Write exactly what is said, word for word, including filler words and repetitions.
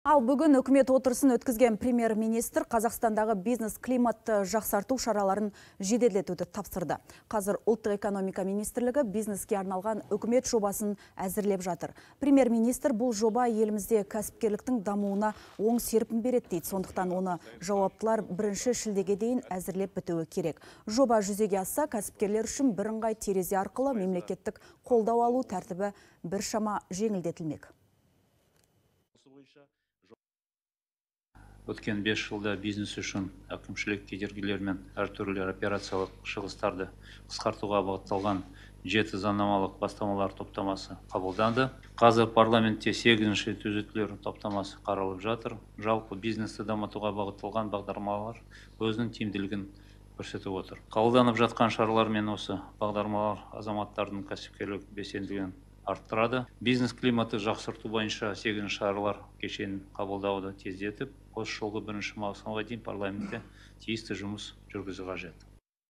Ал бүгін үкімет отырысын өткізген премьер-министр Қазақстандағы бизнес-климатты жақсарту шараларын жеделдетуді тапсырды. Қазір ұлттық экономика министрлігі бизнеске арналған үкімет жобасын әзірлеп жатыр. Премьер-министр бұл жоба елімізде кәсіпкерліктің дамуына оң серпін береді дейді. Сондықтан оны жауаптылар бірінші шілдеге дейін әзірлеп бітуі керек. Жоба жүзеге асса, кәсіпкерлер үшін бірыңғай терезе арқылы мемлекеттік қолдау алу тәртібі біршама жеңілдетілмек. Өткен бес жылда бизнес үшін әкімшілік кедергілер мен әртүрлі операциялық шығыстарды қысқартуға бағытталған жеті заңнамалық бастамалар топтамасы қабылданды. Қазір парламентте сегізінші түзетулер топтамасы қаралып жатыр. Жалпы бизнесті дамытуға бағытталған бағдарламалар өзінің тиімділігін көрсетіп отыр. Қабылданып жатқан шаралар мен осы бағдарламалар азаматтардың кәсіпкерлік белсенділігін арттырады. Бизнес климаты жақсарту бойынша сегізінші шаралар кешенін қабылдауды тездетіп, осы жылғы бірінші маусымға дейін парламентте тиісті жұмыс жүргізу қажет.